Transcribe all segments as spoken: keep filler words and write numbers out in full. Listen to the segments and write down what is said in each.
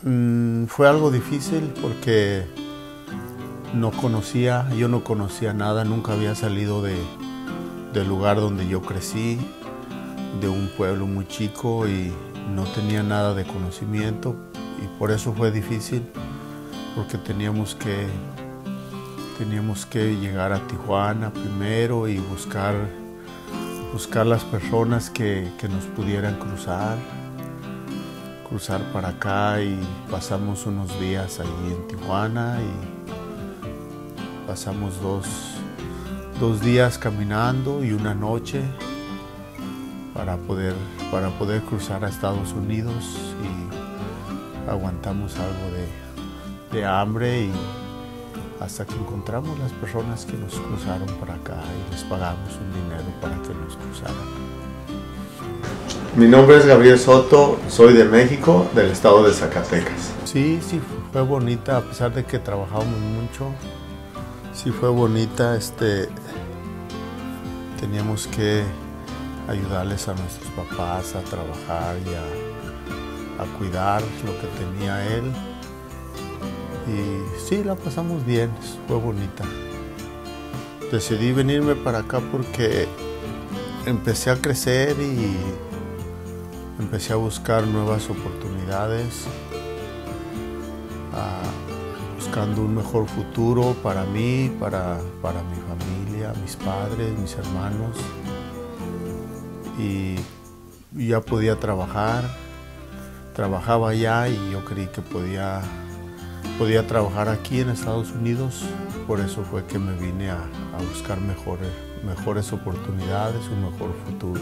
Mm, fue algo difícil porque no conocía, yo no conocía nada, nunca había salido de, del lugar donde yo crecí, de un pueblo muy chico, y no tenía nada de conocimiento, y por eso fue difícil, porque teníamos que, teníamos que llegar a Tijuana primero y buscar, buscar las personas que, que nos pudieran cruzar. cruzar para acá, y pasamos unos días ahí en Tijuana y pasamos dos, dos días caminando y una noche para poder, para poder cruzar a Estados Unidos, y aguantamos algo de, de hambre y hasta que encontramos las personas que nos cruzaron para acá y les pagamos un dinero para que nos cruzaran. Mi nombre es Gabriel Soto, soy de México, del estado de Zacatecas. Sí, sí, fue bonita, a pesar de que trabajábamos mucho. Sí fue bonita, este, teníamos que ayudarles a nuestros papás a trabajar y a, a cuidar lo que tenía él. Y sí, la pasamos bien, fue bonita. Decidí venirme para acá porque empecé a crecer y empecé a buscar nuevas oportunidades, uh, buscando un mejor futuro para mí, para, para mi familia, mis padres, mis hermanos. Y ya podía trabajar, trabajaba allá y yo creí que podía, podía trabajar aquí en Estados Unidos. Por eso fue que me vine a, a buscar mejores, mejores oportunidades, un mejor futuro.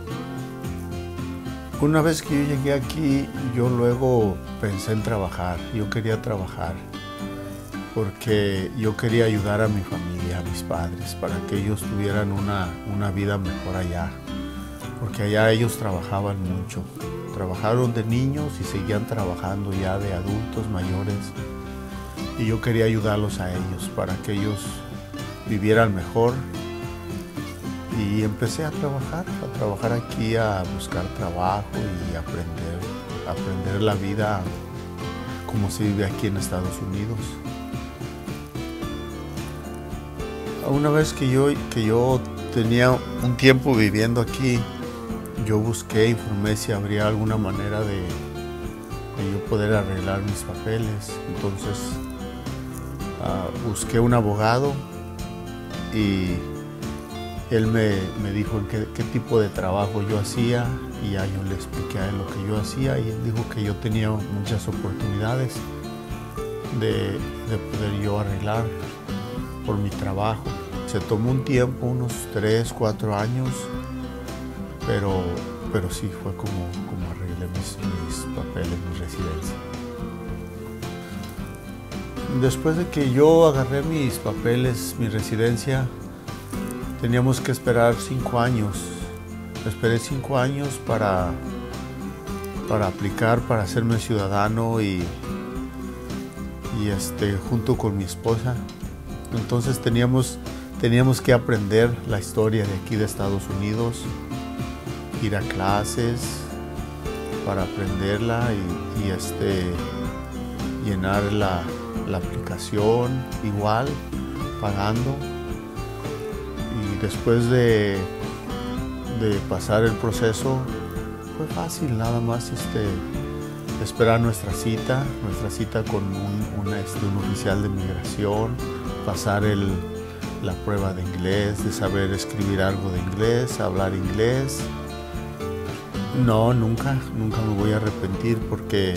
Una vez que yo llegué aquí, yo luego pensé en trabajar. Yo quería trabajar porque yo quería ayudar a mi familia, a mis padres, para que ellos tuvieran una, una vida mejor allá. Porque allá ellos trabajaban mucho. Trabajaron de niños y seguían trabajando ya de adultos mayores. Y yo quería ayudarlos a ellos para que ellos vivieran mejor. Y empecé a trabajar, a trabajar aquí, a buscar trabajo y aprender, aprender la vida como se vive aquí en Estados Unidos. Una vez que yo, que yo tenía un tiempo viviendo aquí, yo busqué, informé si habría alguna manera de, de yo poder arreglar mis papeles. Entonces uh, busqué un abogado y él me, me dijo en qué, qué tipo de trabajo yo hacía, y ya yo le expliqué a él lo que yo hacía, y él dijo que yo tenía muchas oportunidades de, de poder yo arreglar por mi trabajo. Se tomó un tiempo, unos tres, cuatro años, pero, pero sí fue como, como arreglé mis, mis papeles, mi residencia. Después de que yo agarré mis papeles, mi residencia, teníamos que esperar cinco años. Esperé cinco años para, para aplicar, para hacerme ciudadano y, y este, junto con mi esposa. Entonces teníamos, teníamos que aprender la historia de aquí de Estados Unidos, ir a clases para aprenderla y, y este, llenar la, la aplicación igual, pagando. Y después de, de pasar el proceso, fue fácil, nada más este, esperar nuestra cita, nuestra cita con un, una, este, un oficial de migración, pasar el, la prueba de inglés, de saber escribir algo de inglés, hablar inglés. No, nunca, nunca me voy a arrepentir porque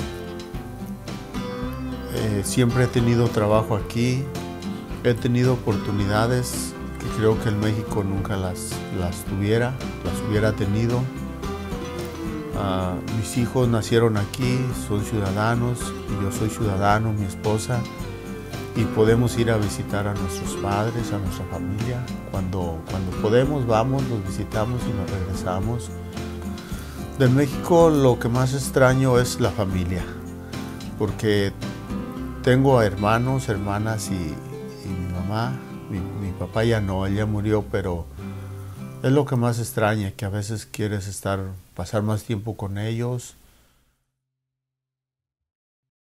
eh, siempre he tenido trabajo aquí, he tenido oportunidades que creo que en México nunca las, las tuviera, las hubiera tenido. Uh, mis hijos nacieron aquí, son ciudadanos, y yo soy ciudadano, mi esposa, y podemos ir a visitar a nuestros padres, a nuestra familia. Cuando, cuando podemos, vamos, los visitamos y nos regresamos. De México lo que más extraño es la familia, porque tengo hermanos, hermanas y, y mi mamá. Mi, mi papá ya no, él ya murió, pero es lo que más extraña, que a veces quieres estar, pasar más tiempo con ellos,